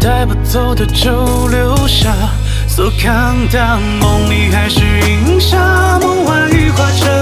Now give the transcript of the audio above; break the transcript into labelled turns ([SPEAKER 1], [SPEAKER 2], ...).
[SPEAKER 1] 带不走的就留下，所看淡梦里还是映下梦幻羽化成